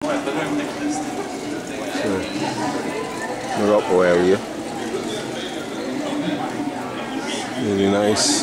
Morocco area. Really nice.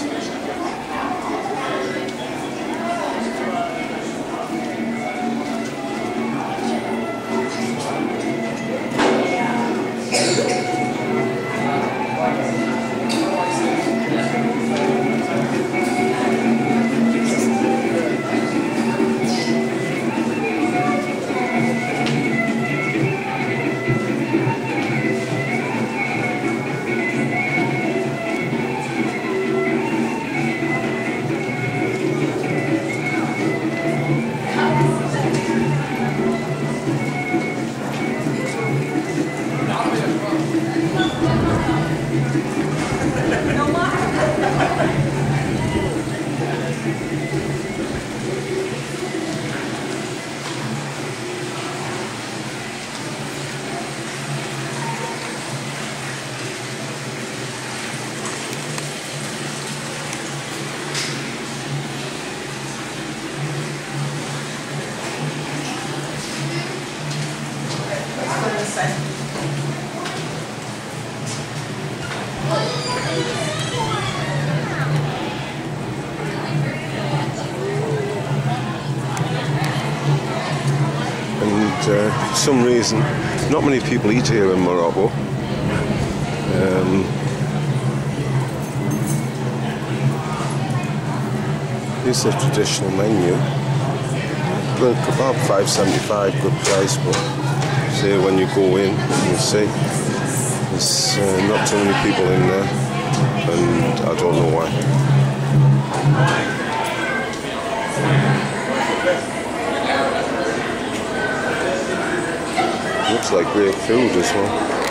For some reason, not many people eat here in Morocco. This is a traditional menu. Well, kebab $5.75, good price, but see when you go in, you see there's not too many people in there, and I don't know why. Looks like great food as well.